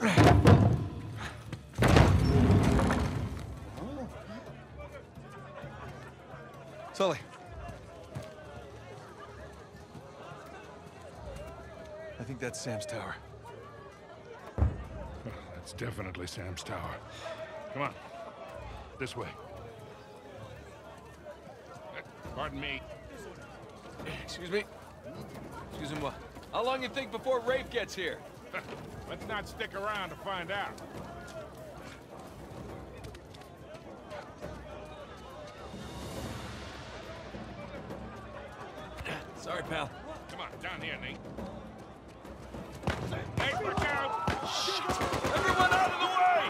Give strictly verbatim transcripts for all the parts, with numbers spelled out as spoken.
Sully. I think that's Sam's tower. That's definitely Sam's tower. Come on. This way. Pardon me. Excuse me? Excuse me, what? How long you think before Rafe gets here? Let's not stick around to find out. Sorry, pal. Come on, down here, Nate. Nate, look out! Everyone out of the way!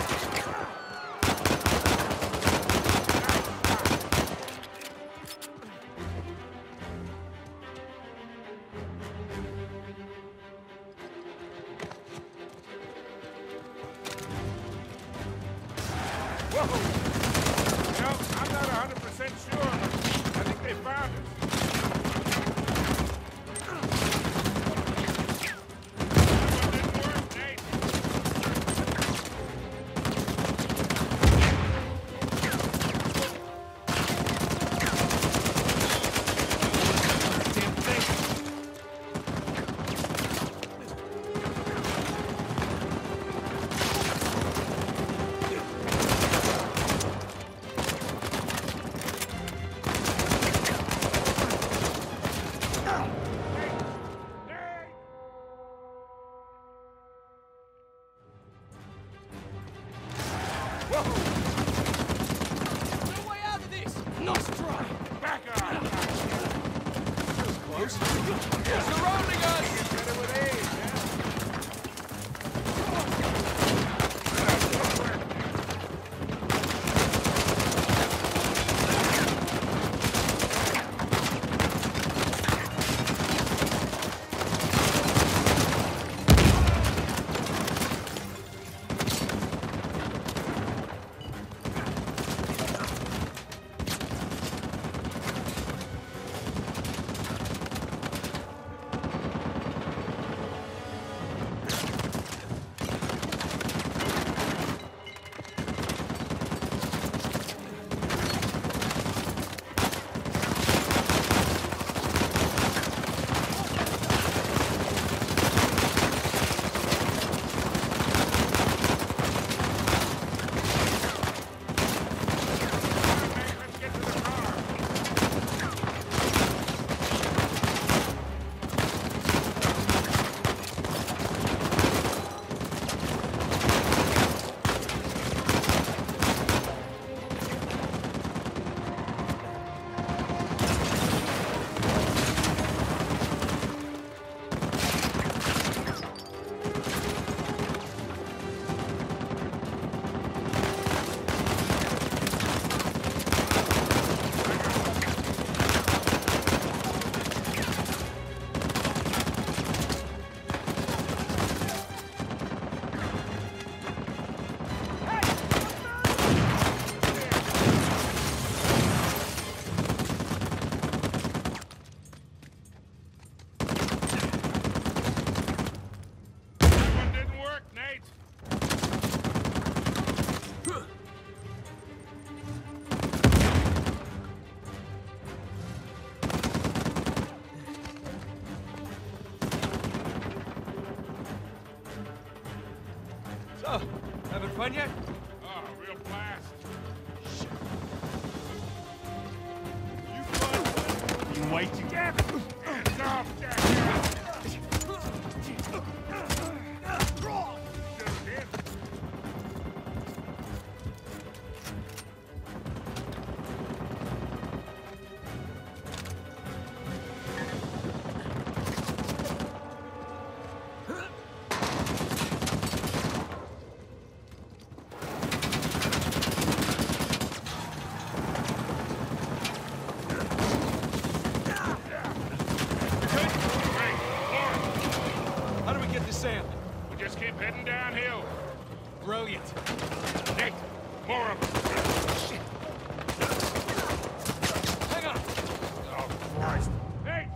Whoa! You know, I'm not one hundred percent sure, but I think they found us. So, having fun yet? Oh, real blast. Shit. You fun? You wait together. Hands off, Jack. Sam. We just keep heading downhill. Brilliant. Nate, more of them. Shit. Hang on. Oh, Christ. Nate!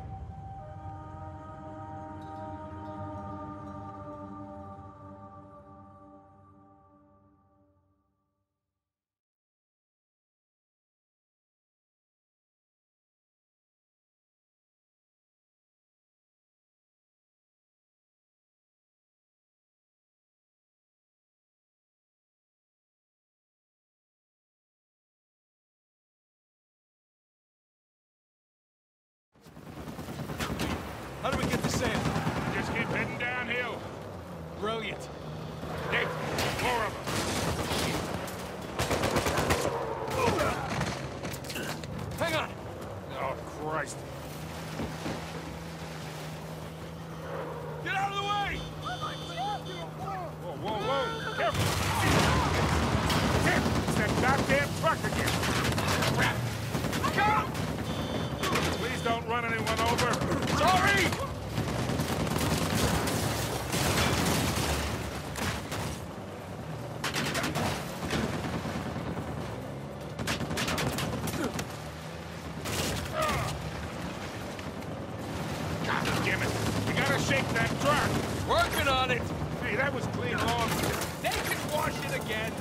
shake that truck. Working on it. Hey, that was clean long. They can wash it again.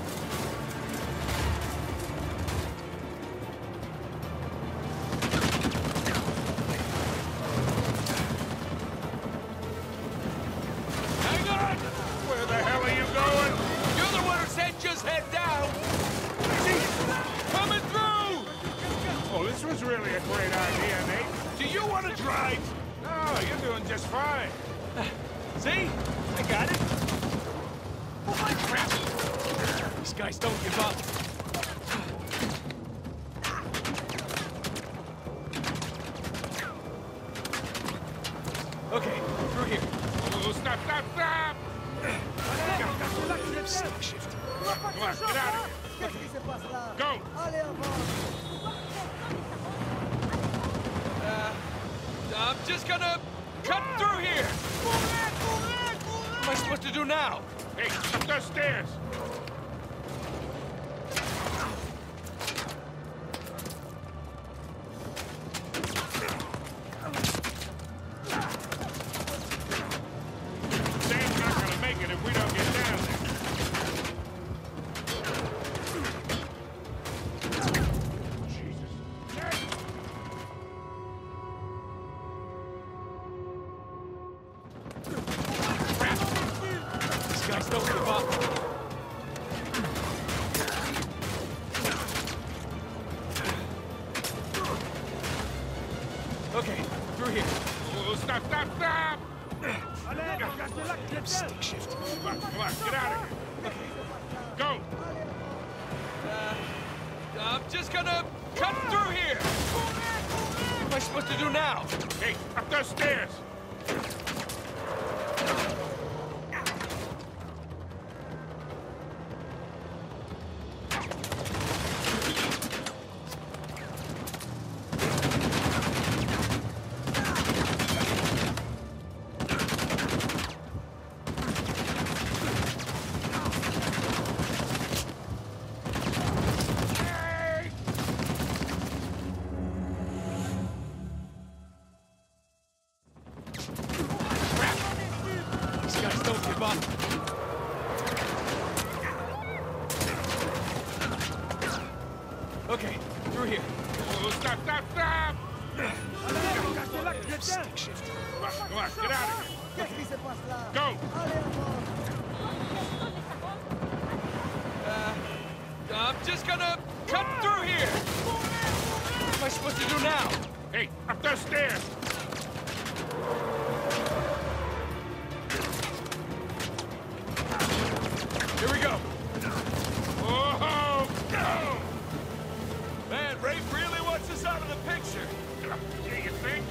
Hang on! Where the hell are you going? You're the one who said just head down. Coming through! Oh, this was really a great idea, Nate. Do you want to drive? No, you're doing just fine. See? I got it. Oh, my crap! These guys don't give up. Okay, through here. Oh, stop, stop, stop! Stick shift. Come on, get out of here. Go! Uh, I'm just gonna cut through here. What am I supposed to do now? Hey, up those stairs! Sam's not gonna make it if we don't get down there. Jesus. These guys don't give up. Okay, through here. Oh, stop, stop, stop! Stick shift. Come on, come on, get out of here. Go! Uh, I'm just gonna cut through here. What am I supposed to do now? Hey, up those stairs! These guys don't give up. Okay, through here. Oh, stop, stop, stop! Stick shift. Come on, come on, get out of here. Go! Uh, I'm just gonna cut through here. What am I supposed to do now? Hey, up those stairs! Here we go. Oh, go! Man, Rafe really wants us out of the picture. Do you think?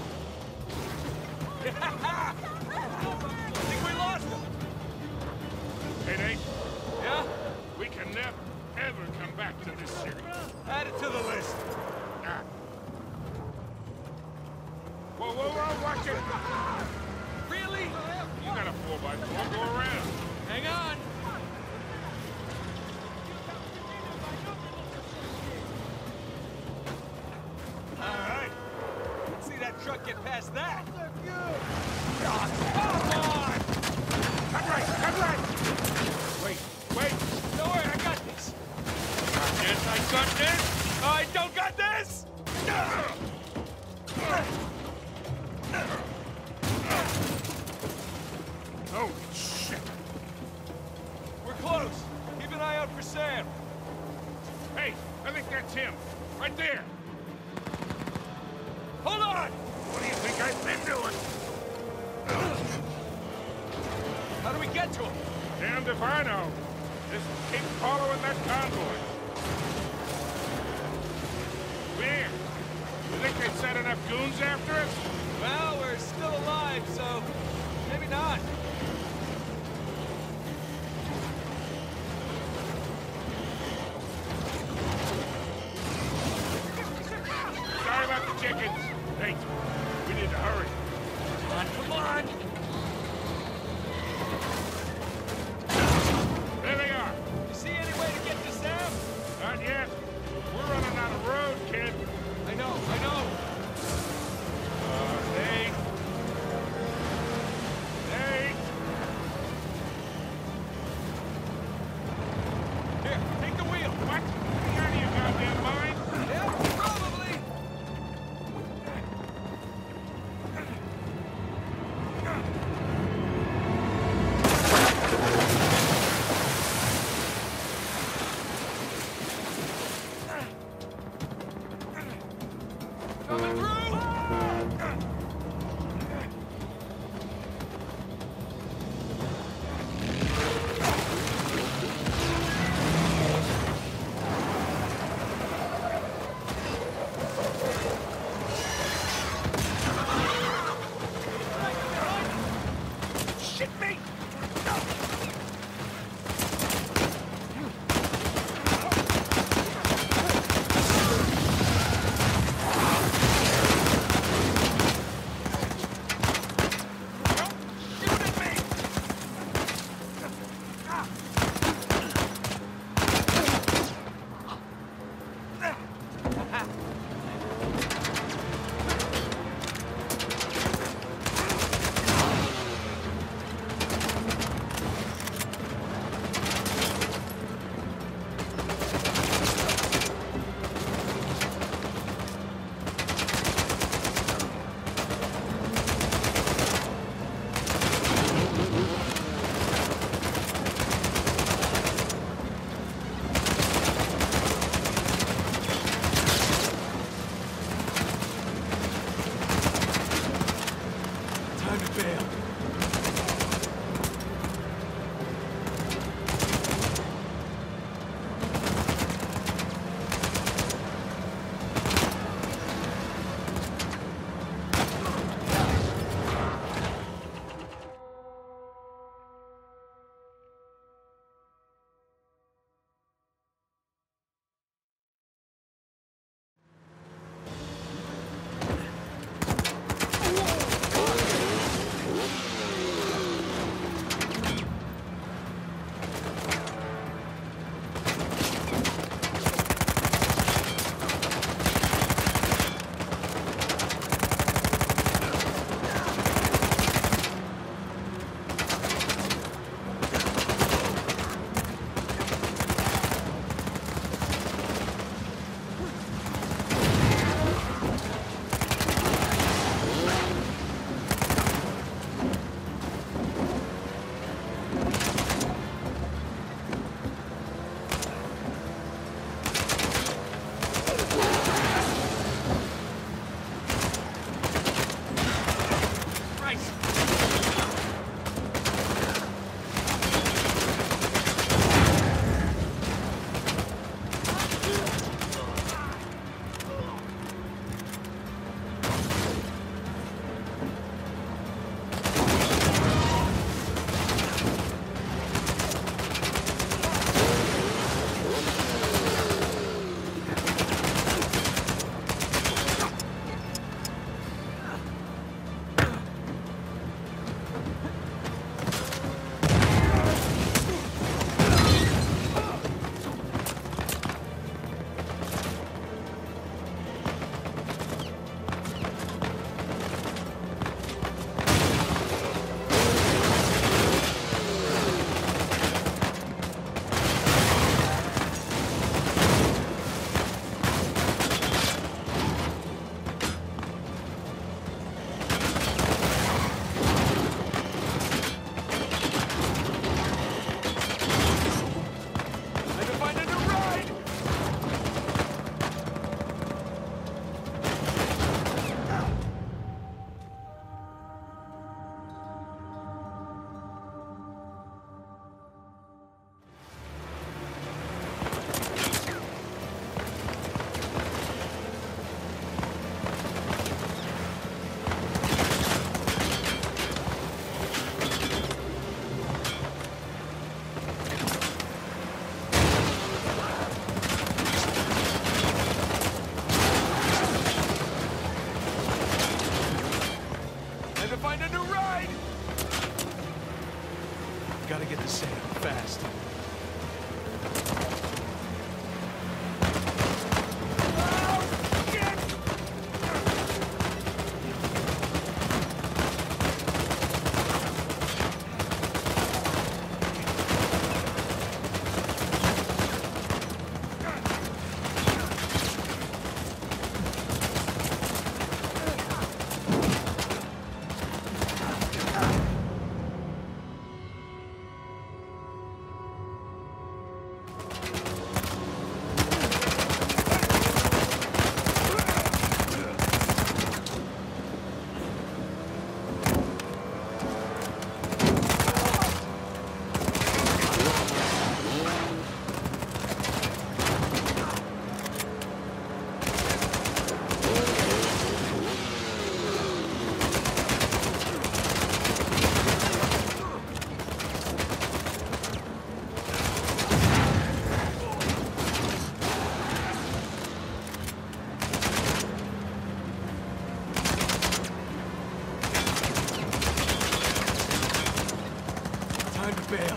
I think we lost him. Hey, Nate, Yeah? we can never, ever come back to this city. Add it to the list. Ah. Whoa, whoa, whoa, watch it! Really? You got a four by four, go around. Hang on. All right. Let's see that truck get past that. Oh, come on! Cut right, cut right! Wait, wait! Don't worry, I got this. Got this, I got this! I don't got this! Oh, shit! We're close. Keep an eye out for Sam. Hey, I think that's him. Right there! Hold on! What do you think I've been doing? How do we get to him? Damned if I know. Just keep following that convoy. Where? You think they set enough goons after us? Well, we're still alive, so maybe not. Sorry about the chickens. Hey, we need to hurry. Come on, come on! There they are. You see any way to get to Sam? Not yet. We're running out of road, kid. I know, I know. Uh, Nate. gotta get to Sam, fast. Time to bail.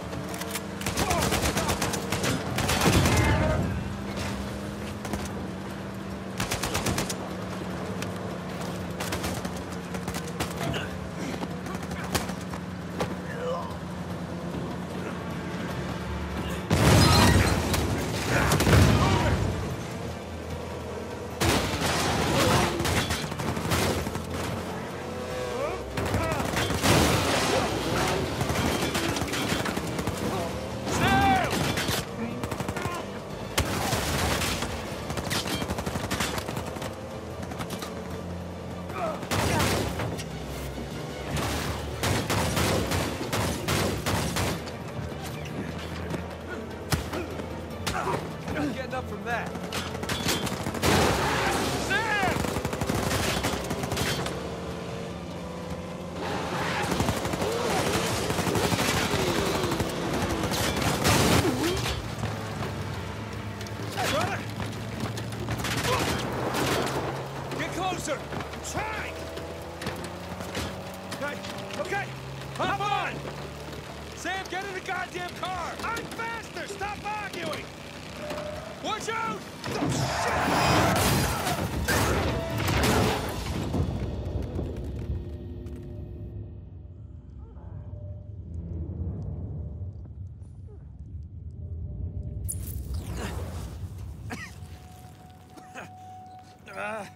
Getting up from that. Brother! Get closer! I'm trying! Okay, okay! Hop on! Sam, get in the goddamn car! I'm faster! Stop arguing! Watch out! Uh,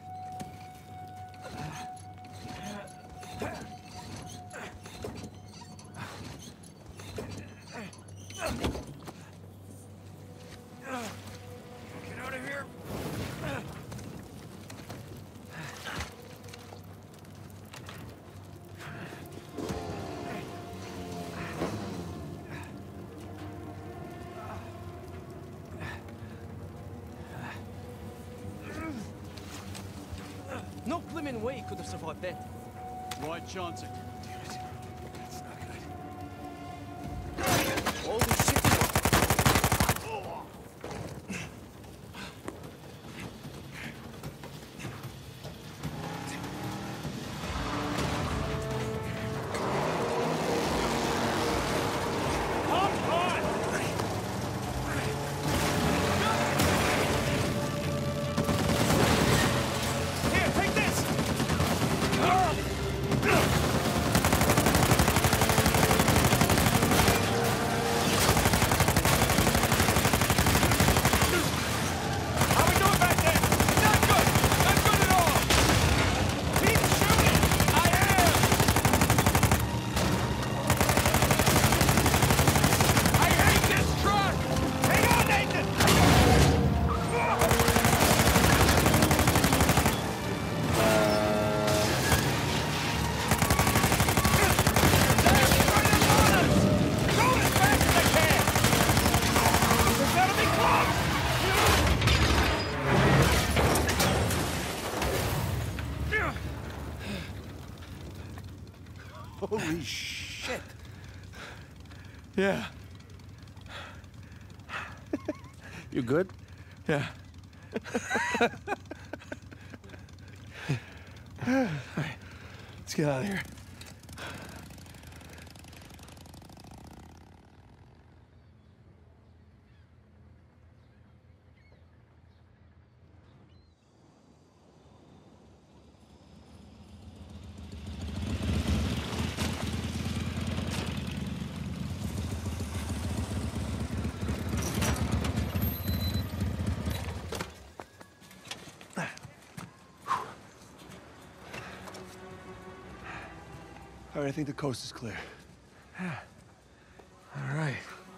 get out of here! No blimmin' way he could have survived that. Why chance it? That's not good. Holy shit, he was. Hop on! Here, take this! How we doing back there? Not good! Not good at all! Keep shooting! I am! I hate this truck! Hang on, Nathan! Going as fast as I can! There's gotta be close! Holy shit. Yeah. You good? Yeah. All right, let's get out of here. All right, I think the coast is clear. All right.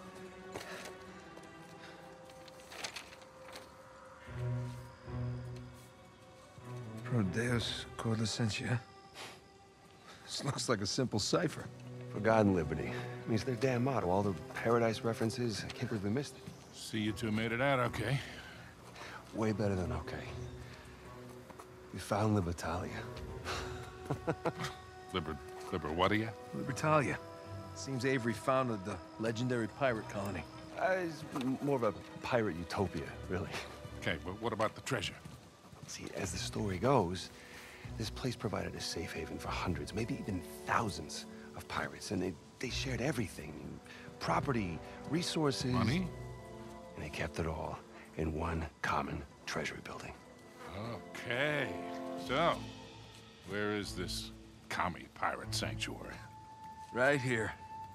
Pro Deus Cor Licentia. This looks like a simple cipher. For God and liberty. Means their damn motto. All the paradise references. I can't believe we missed it. See, you two made it out okay. Way better than okay. We found Libertalia. Liber... Liber what are you? Libertalia. Seems Avery founded the legendary pirate colony. Uh, it's more of a pirate utopia, really. Okay, but what about the treasure? See, as the story goes, this place provided a safe haven for hundreds, maybe even thousands of pirates, and they, they shared everything. Property, resources... Money? And they kept it all in one common treasury building. Okay. So, where is this commie pirate sanctuary? Right here.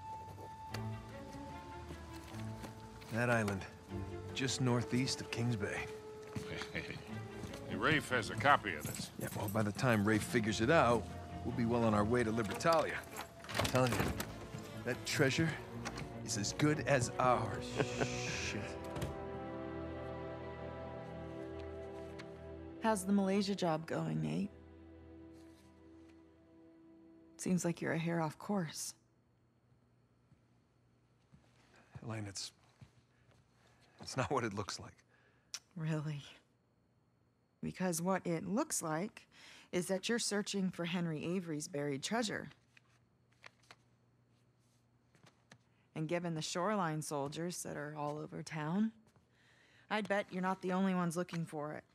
That island, just northeast of Kings Bay. Hey, Rafe has a copy of this. Yeah, well, by the time Rafe figures it out, we'll be well on our way to Libertalia. I'm telling you, that treasure is as good as ours. Shit. How's the Malaysia job going, Nate? Seems like you're a hair off course. Elaine, it's... It's not what it looks like. Really? Because what it looks like is that you're searching for Henry Avery's buried treasure. And given the shoreline soldiers that are all over town, I'd bet you're not the only ones looking for it.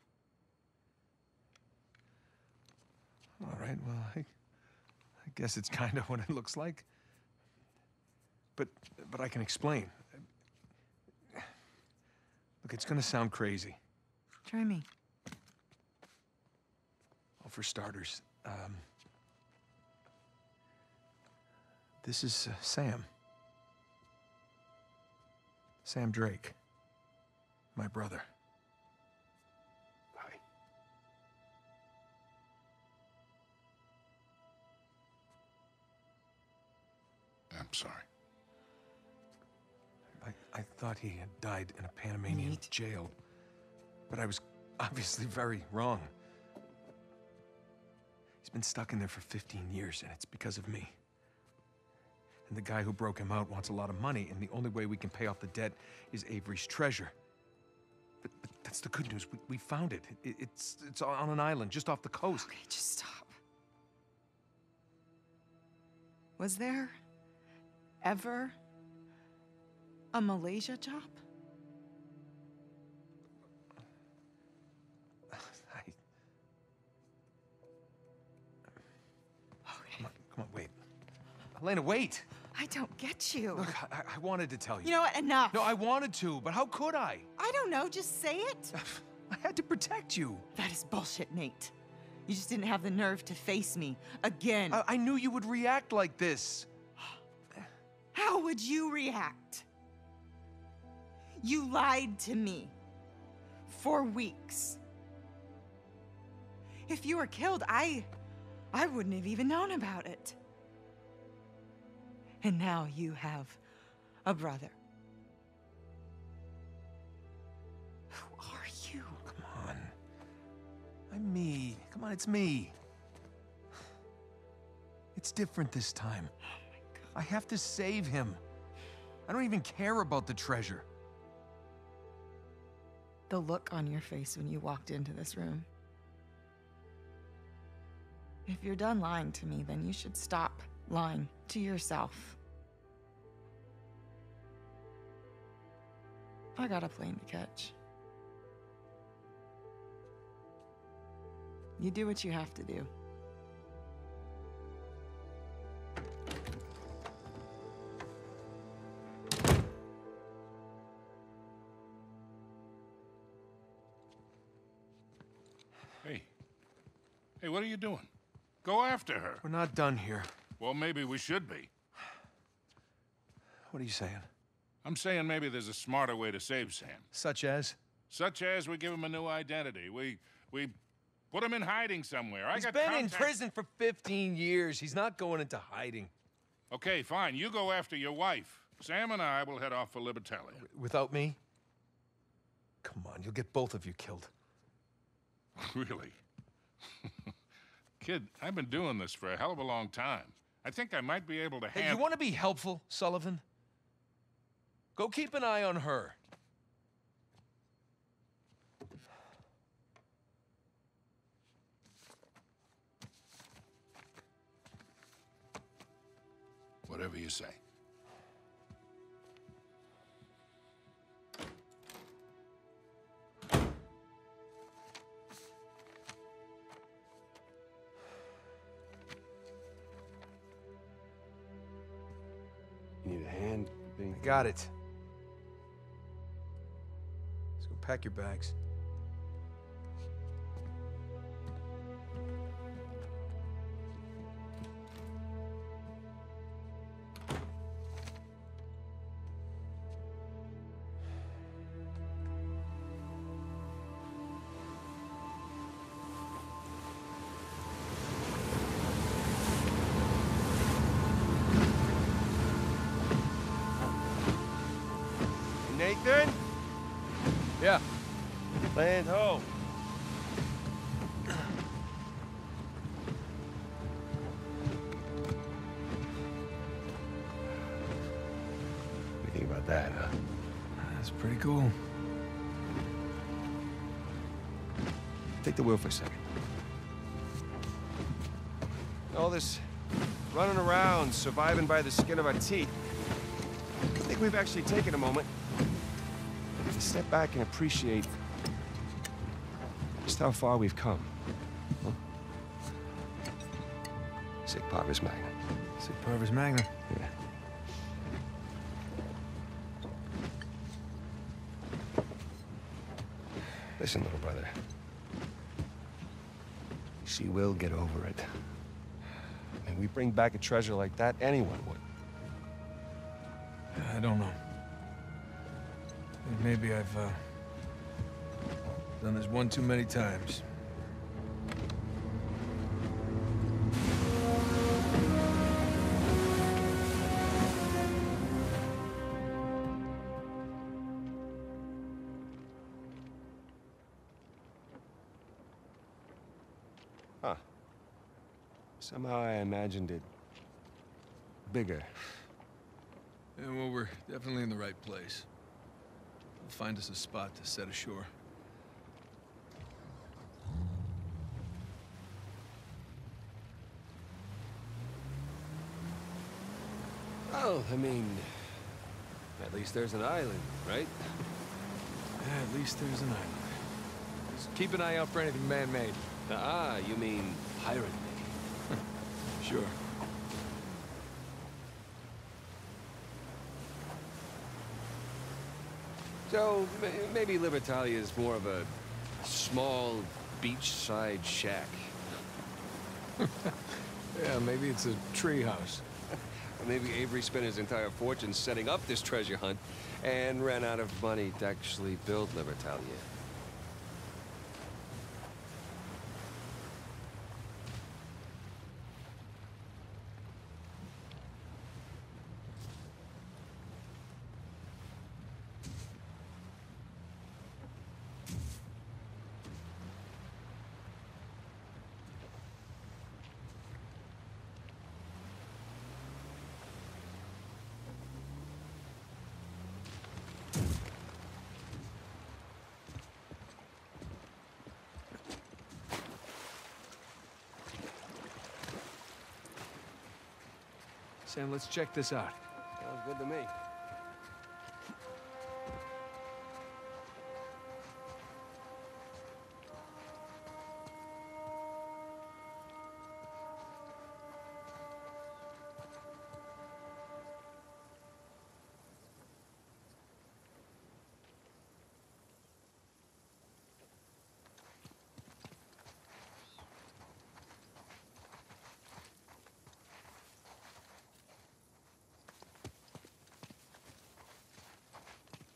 All right, well, I, I guess it's kind of what it looks like. But, but I can explain. Look, it's gonna sound crazy. Try me. Well, for starters, um... this is uh, Sam. Sam Drake. My brother. Hi. I'm sorry. I, I thought he had died in a Panamanian Nate. jail, but I was obviously very wrong. He's been stuck in there for fifteen years, and it's because of me. And the guy who broke him out wants a lot of money, and the only way we can pay off the debt is Avery's treasure. But, but that's the good news. We, we found it. it. It's, it's on an island just off the coast. Okay, just stop. Was there ever a Malaysia job? I, Okay. come on, come on, wait. Elena, wait! I don't get you. Look, I, I wanted to tell you. You know what? Enough. No, I wanted to, but how could I? I don't know. Just say it. I had to protect you. That is bullshit, Nate. You just didn't have the nerve to face me again. I, I knew you would react like this. How would you react? You lied to me for weeks. If you were killed, I... I wouldn't have even known about it. And now you have a brother. Who are you? Come on. I'm me. Come on, it's me. It's different this time. Oh my God. I have to save him. I don't even care about the treasure. The look on your face when you walked into this room. If you're done lying to me, then you should stop lying to yourself. I got a plane to catch. You do what you have to do. Hey. Hey, what are you doing? Go after her. We're not done here. Well, maybe we should be. What are you saying? I'm saying maybe there's a smarter way to save Sam. Such as? Such as we give him a new identity. We... we... Put him in hiding somewhere. I He's got been in contact- prison for fifteen years. He's not going into hiding. Okay, fine. You go after your wife. Sam and I will head off for Libertalia. Without me? Come on, you'll get both of you killed. Really? Kid, I've been doing this for a hell of a long time. I think I might be able to Hey, handle... you want to be helpful, Sullivan? Go keep an eye on her. Whatever you say. You need a hand being... I got it. Let's go pack your bags. Nathan? Yeah. Land ho. What do you think about that, huh? That's pretty cool. Take the wheel for a second. All this running around, surviving by the skin of our teeth. I think we've actually taken a moment to step back and appreciate just how far we've come. Huh? Sic Parvis Magna. Sic Parvis Magna. Yeah. Listen, little brother. She will get over it. And we bring back a treasure like that, anyone would. I don't know. Maybe I've uh, done this one too many times. Huh. Somehow I imagined it bigger. Yeah, well, we're definitely in the right place. We'll find us a spot to set ashore. Oh, I mean, at least there's an island, right? Yeah, at least there's an island. Just keep an eye out for anything man-made. Ah, you mean pirate made. Sure. So, ma- maybe Libertalia is more of a small beachside shack. Yeah, maybe it's a treehouse. Or maybe Avery spent his entire fortune setting up this treasure hunt and ran out of money to actually build Libertalia. Sam, let's check this out. Sounds good to me.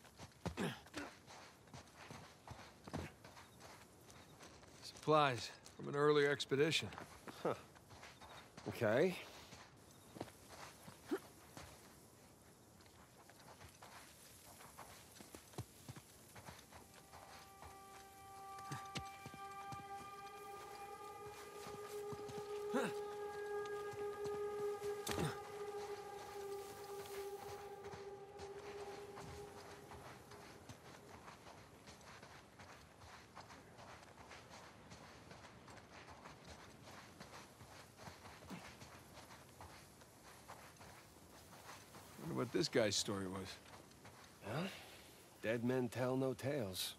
Supplies. From an earlier expedition. Okay. Wonder what this guy's story was. Huh? Dead men tell no tales.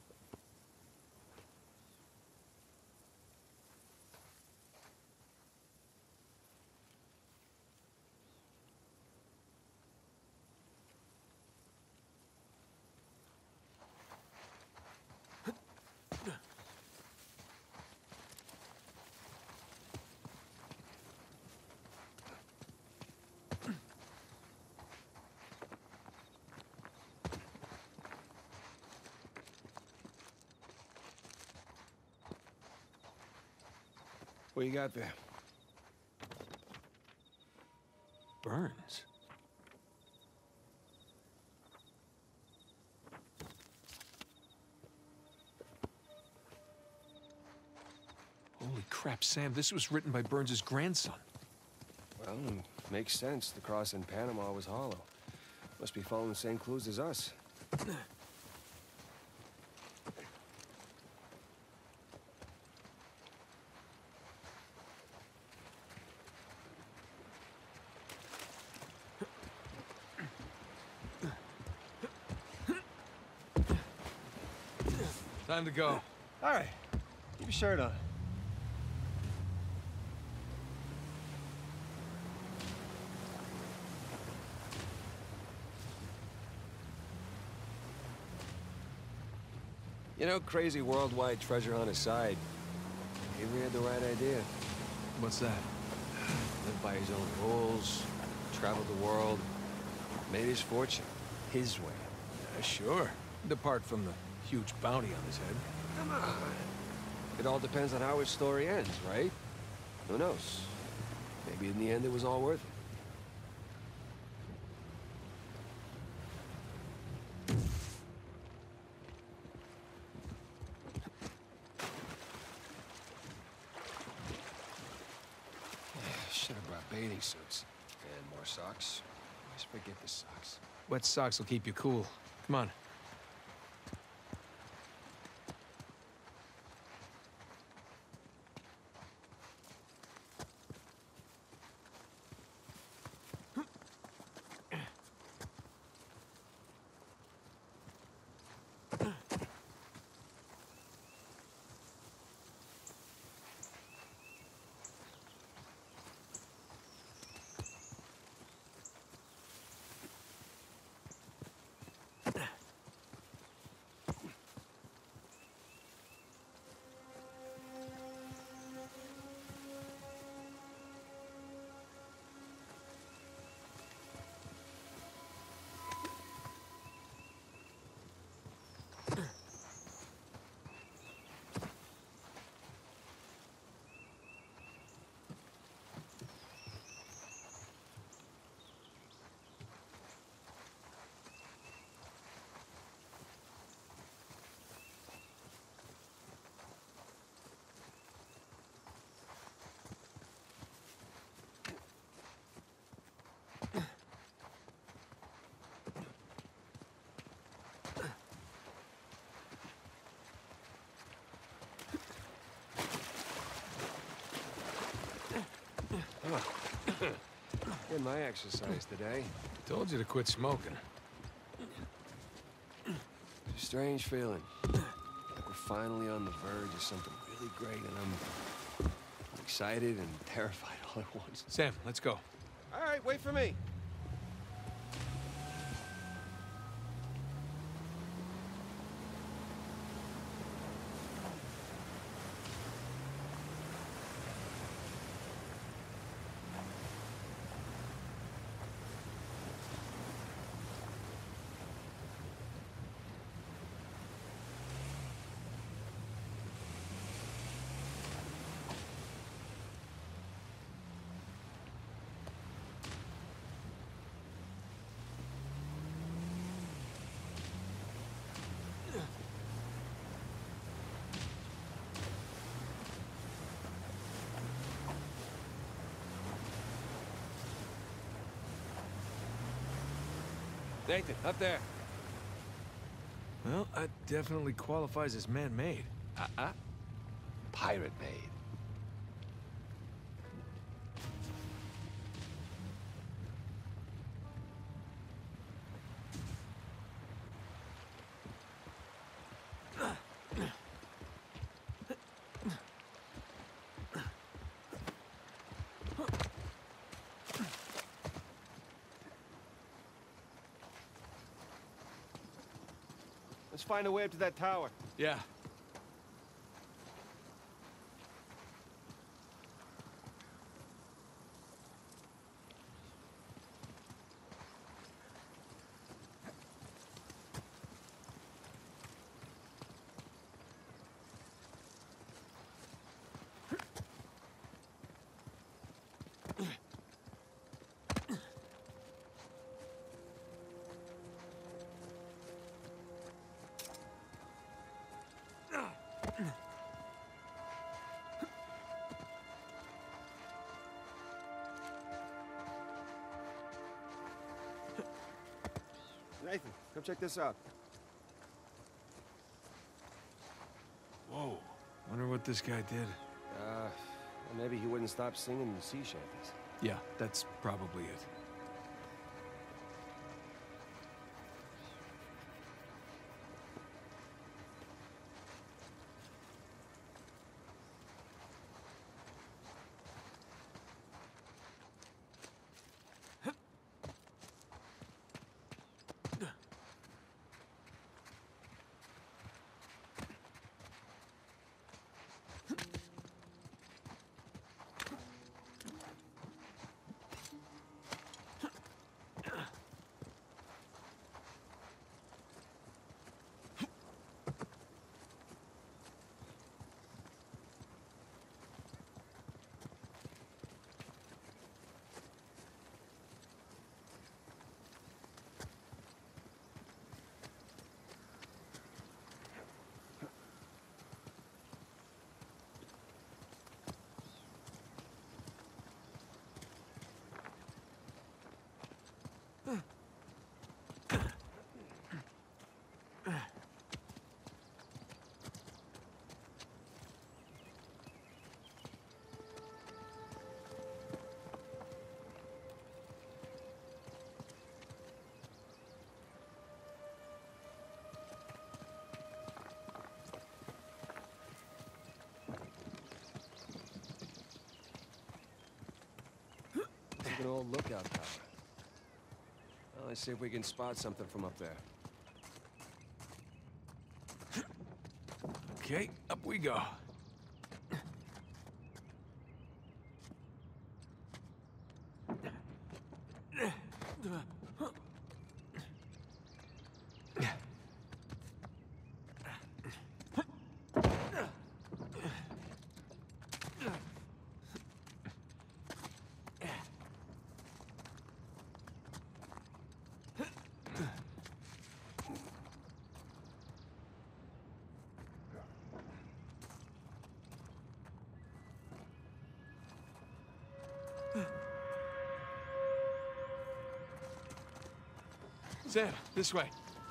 What you got there? Burns. Holy crap, Sam, this was written by Burns's grandson. Well, makes sense. The cross in Panama was hollow. Must be following the same clues as us. Time to go. All right. Keep your shirt on. You know, crazy worldwide treasure hunt aside, Avery had the right idea. What's that? Lived by his own rules, traveled the world, made his fortune his way. Yeah, sure. Apart from the huge bounty on his head. Come on. It all depends on how his story ends, right? Who knows? Maybe in the end it was all worth it. Should have brought bathing suits. And more socks. Always forget the socks. Wet socks will keep you cool. Come on. Get my exercise today. Told you to quit smoking. It's a strange feeling. Like we're finally on the verge of something really great, and I'm excited and terrified all at once. Sam, let's go. All right, wait for me. Nathan, up there. Well, that definitely qualifies as man-made. Uh-uh. Pirate-made. Let's find a way up to that tower. Yeah. Nathan, come check this out. Whoa. Wonder what this guy did. Uh, maybe he wouldn't stop singing the sea shanties. Yeah, that's probably it. Like an old lookout tower. Well, let's see if we can spot something from up there. Okay, up we go. Sam, this way.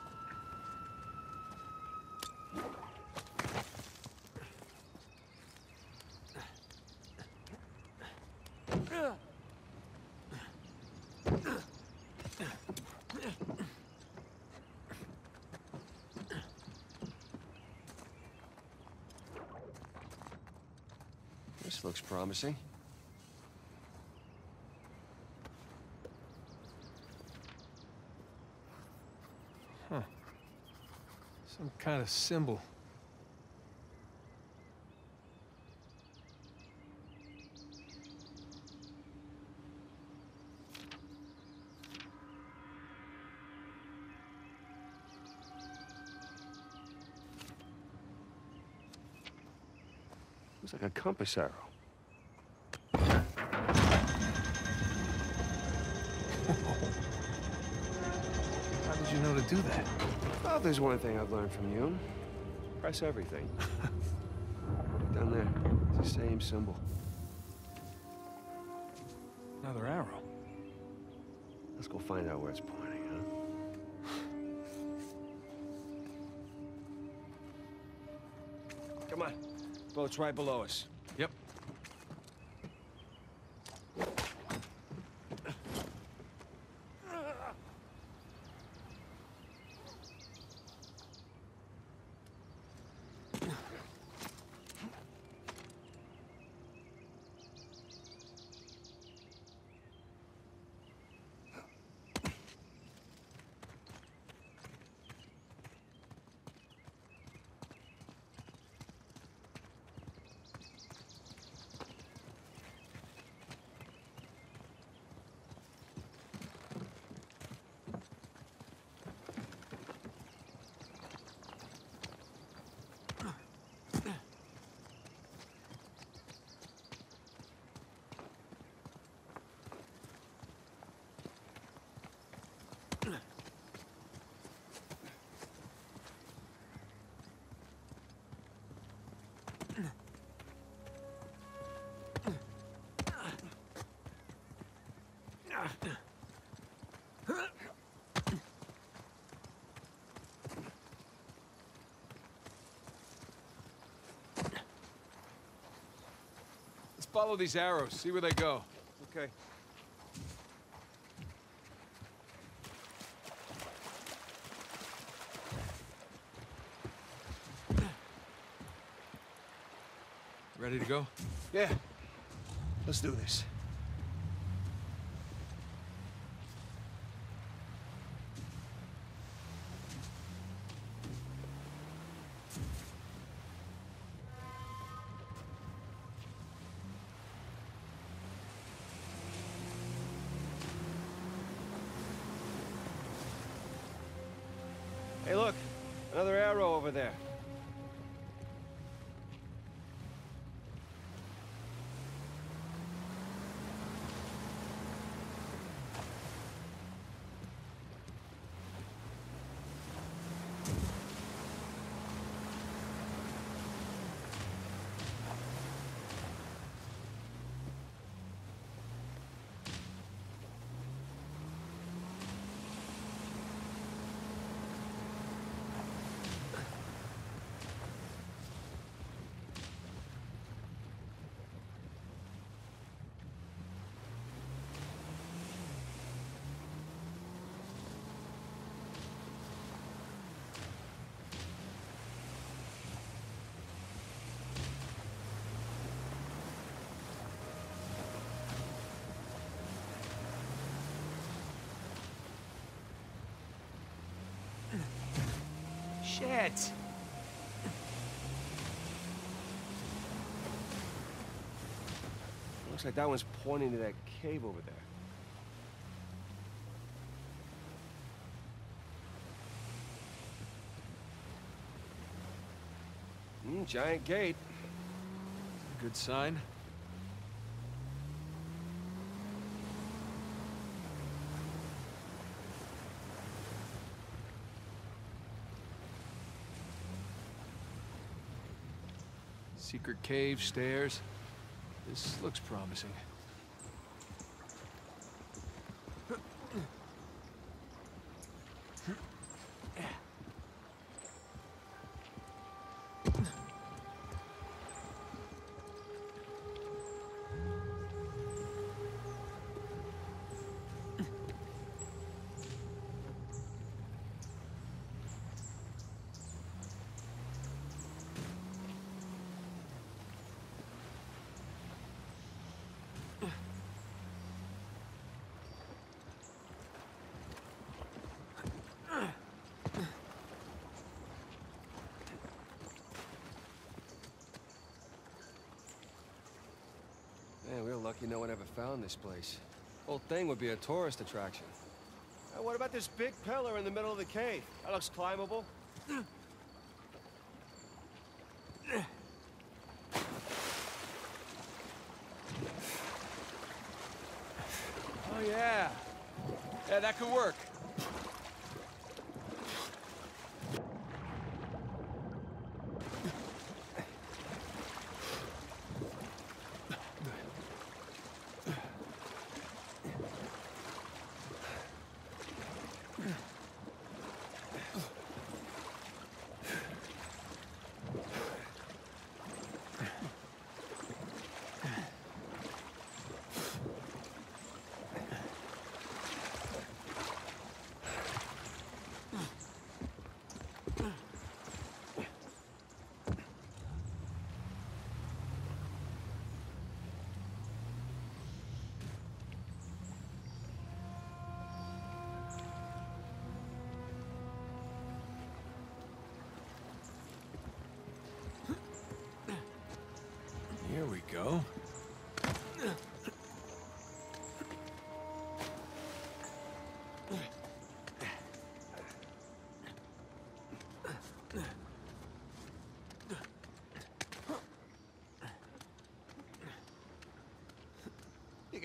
This looks promising. Huh. Some kind of symbol. Looks like a compass arrow. How did you know to do that? Well, there's one thing I've learned from you. Press everything. Down there, it's the same symbol. Another arrow. Let's go find out where it's pointing, huh? Come on. Boat's right below us. Yep. Let's follow these arrows, see where they go. Okay. Ready to go? Yeah. Let's do this. Hey, look. Another arrow over there. Shit! Looks like that one's pointing to that cave over there. Hmm, giant gate. Good sign. Secret cave, stairs. This looks promising. Man, we're lucky no one ever found this place. Whole thing would be a tourist attraction. Hey, what about this big pillar in the middle of the cave? That looks climbable. Oh yeah. Yeah, that could work.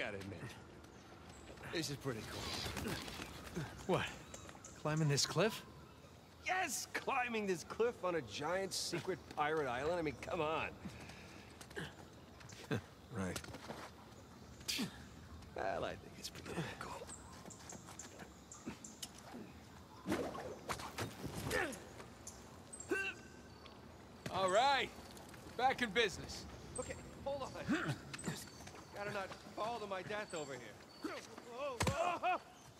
gotta admit, this is pretty cool. What? Climbing this cliff? Yes, climbing this cliff on a giant secret pirate island. I mean, come on. Right. Well, I think it's pretty cool. All right, back in business. Okay, hold on. Just gotta not fall to my death over here. Whoa, whoa.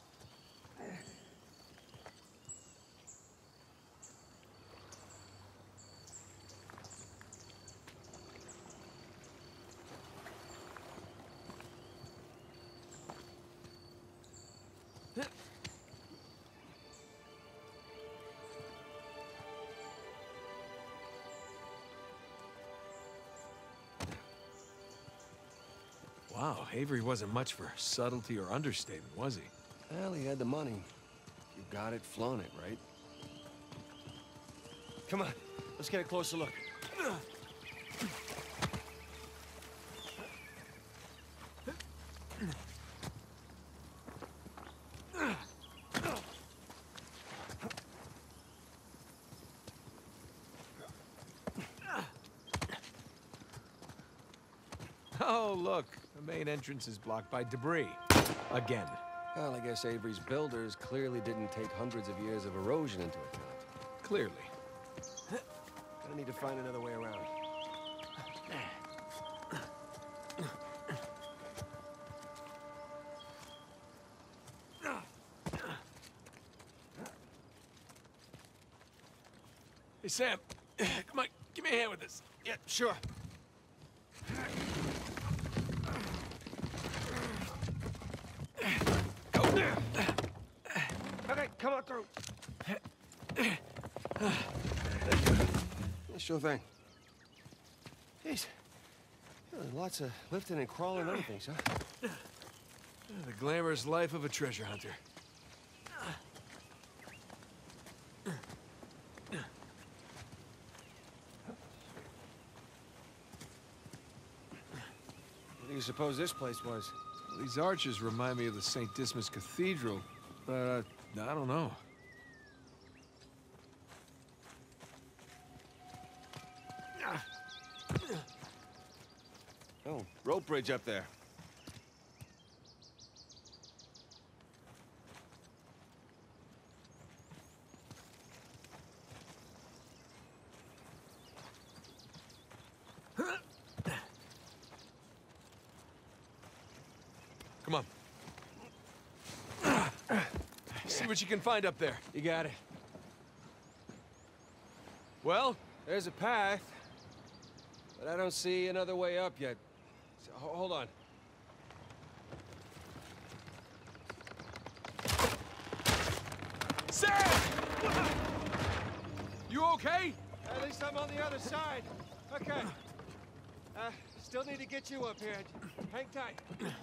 Wow, Avery wasn't much for subtlety or understatement, was he? Well, he had the money. You got it, flown it, right? Come on, let's get a closer look. Oh, look. The main entrance is blocked by debris. Again. Well, I guess Avery's builders clearly didn't take hundreds of years of erosion into account. Clearly. Gonna need to find another way around. Hey, Sam. Come on, give me a hand with this. Yeah, sure. Okay, come on through. Yeah, sure thing. Jeez. Yeah, lots of lifting and crawling and other things, huh? The glamorous life of a treasure hunter. What do you suppose this place was? Well, these arches remind me of the Saint Dismas Cathedral, but uh, I don't know. Oh, rope bridge up there. Come on. See what you can find up there. You got it. Well? There's a path, but I don't see another way up yet. So, ho- hold on. Sam! You okay? At least I'm on the other side. Okay. Uh, still need to get you up here. Hang tight.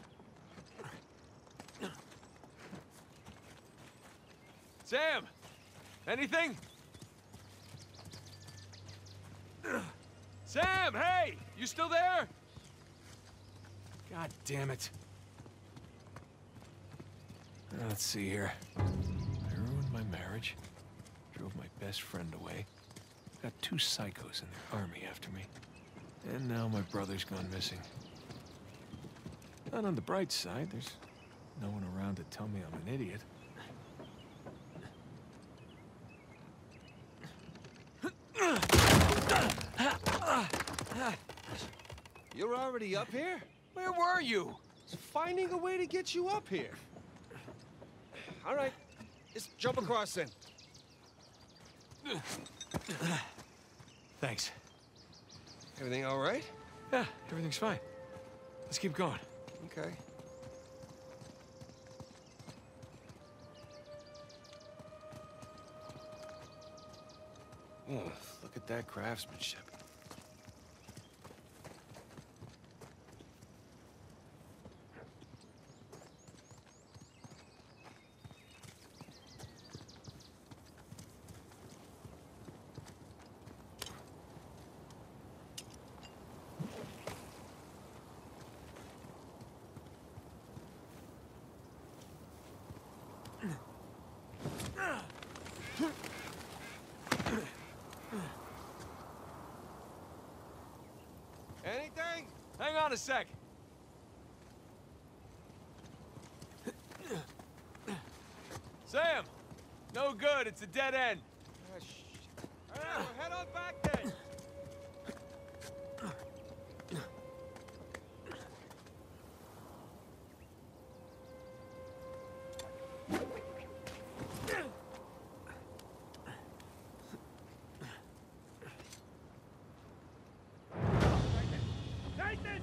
Sam! Anything? Sam, hey! You still there? God damn it. Uh, Let's see here. I ruined my marriage. Drove my best friend away. Got two psychos in their army after me. And now my brother's gone missing. Not on the bright side, there's no one around to tell me I'm an idiot. You're already up here? Where were you? Finding a way to get you up here. All right, let's jump across then. Thanks. Everything all right? Yeah, everything's fine. Let's keep going. Okay. Oh, look at that craftsmanship. Anything? Hang on a sec. Sam! No good, it's a dead end. Ah, shit. All right, well, head on back then. Nathan!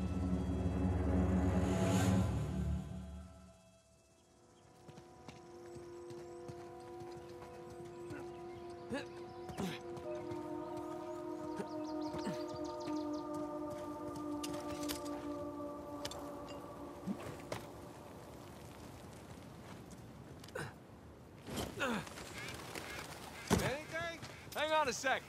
Anything? Hang on a sec.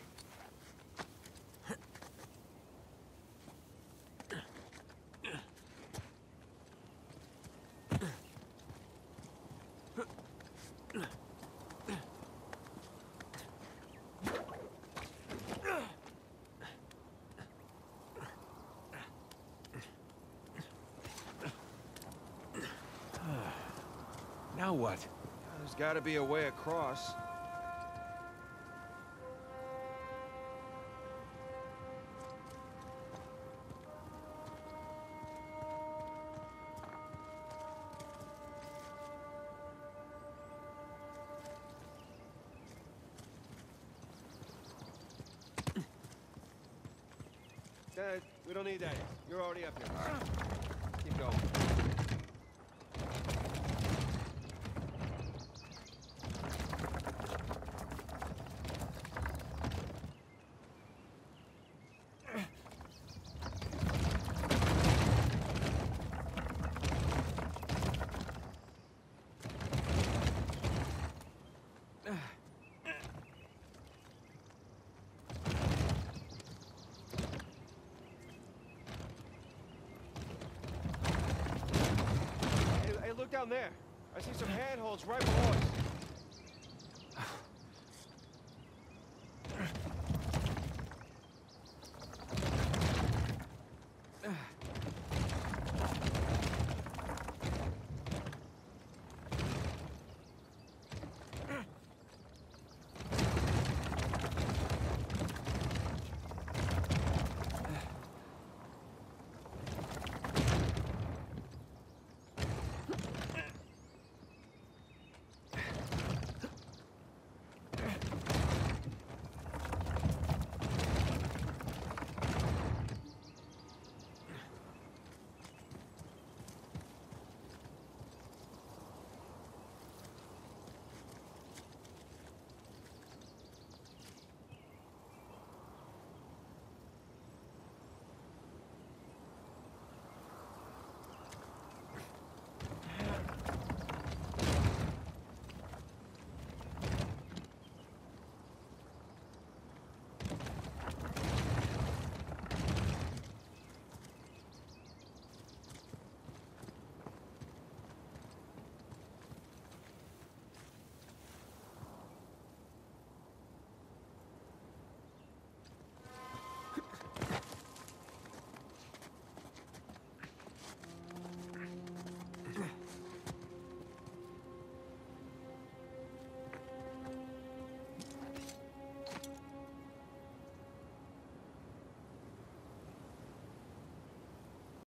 Now what? There's gotta be a way across. Dad, we don't need that. You're already up here. Keep going. Hey, hey, look down there. I see some handholds right below us.